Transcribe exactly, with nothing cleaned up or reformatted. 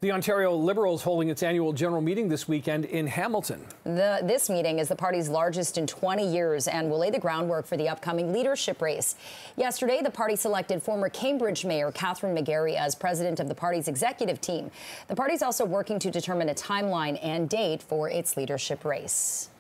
The Ontario Liberals holding its annual general meeting this weekend in Hamilton. The, this meeting is the party's largest in twenty years and will lay the groundwork for the upcoming leadership race. Yesterday, the party selected former Cambridge Mayor Kathryn McGarry as president of the party's executive team. The party is also working to determine a timeline and date for its leadership race.